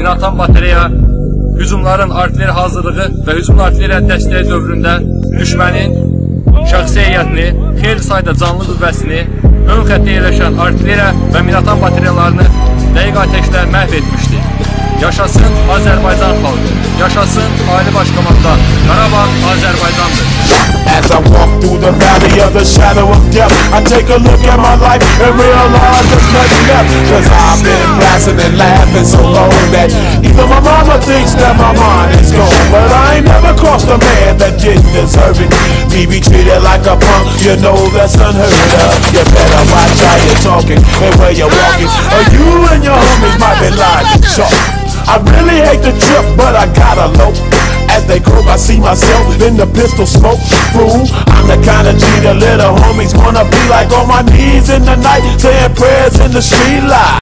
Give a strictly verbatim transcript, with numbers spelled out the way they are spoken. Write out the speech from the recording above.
Minaatan Batareya hücumların artilleri hazırlığı və hücum artilleriya dəstəyi dövründə düşmənin şəxsi heyətini, xeyli sayda canlı qüvvəsini, ön xəttə yerləşən artilleriya və Minaatan batareyalarını dəqiq atəşlə məhv etmişdi. Yaşasın Azərbaycan xalqı, yaşasın Ali Başkomandan, Qarabağ Azərbaycandır. As I walk through the valley of the shadow of death, I take a look at my life and realize there's nothing left. Cause I've been blasting and laughing so long that even my mama thinks that my mind is gone. But I ain't never crossed a man that didn't deserve it. Me be treated like a punk, you know that's unheard of. You better watch how you're talking and where you're walking, or you and your homies might be lying sharp. I really hate the trip, but I gotta low. As they croak, I see myself in the pistol smoke. Fool, I'm the kind of G the little homies wanna be like, on my knees in the night, saying prayers in the street light.